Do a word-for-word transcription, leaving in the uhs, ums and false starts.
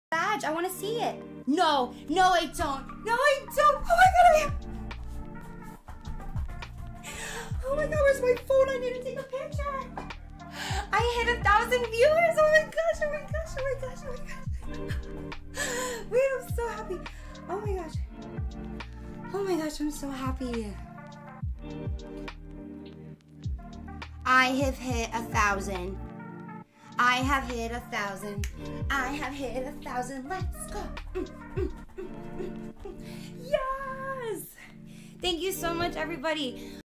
badge. I want to see it. No, no, I don't. No, I don't. Oh my god, I am. Oh my god, where's my phone? I need to take a picture. I hit a thousand viewers. Oh my gosh, oh my gosh, oh my gosh, oh my gosh. Wait, I'm so happy. Oh my gosh. Oh my gosh, I'm so happy. I have hit a thousand. I have hit a thousand. I have hit a thousand. Let's go. Mm, mm, mm, mm, mm. Yes. Thank you so much, everybody.